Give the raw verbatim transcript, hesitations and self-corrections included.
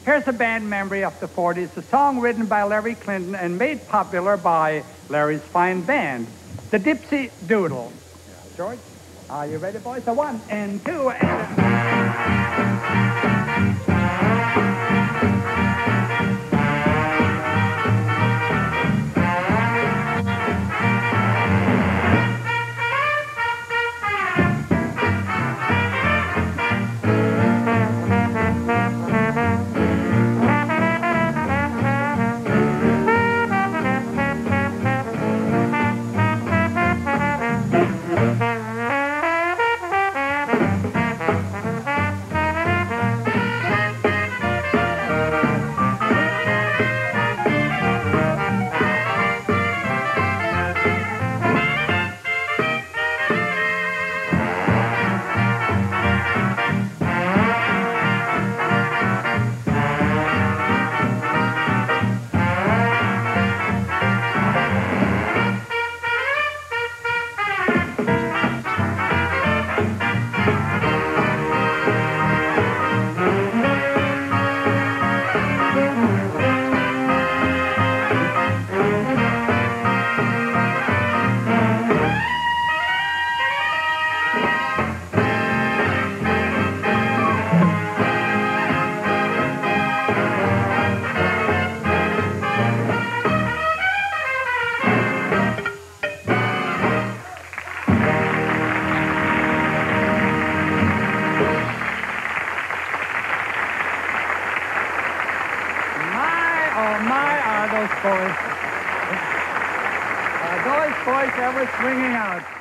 Here's a band memory of the forties, a song written by Larry Clinton and made popular by Larry's fine band, the Dipsy Doodle. Yeah, George, are you ready, boys? A one and two and... Oh, my, are those boys. Are those boys ever swinging out?